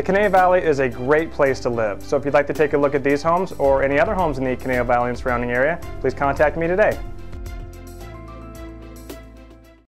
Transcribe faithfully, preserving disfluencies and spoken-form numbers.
The Conejo Valley is a great place to live, so if you'd like to take a look at these homes or any other homes in the Conejo Valley and surrounding area, please contact me today.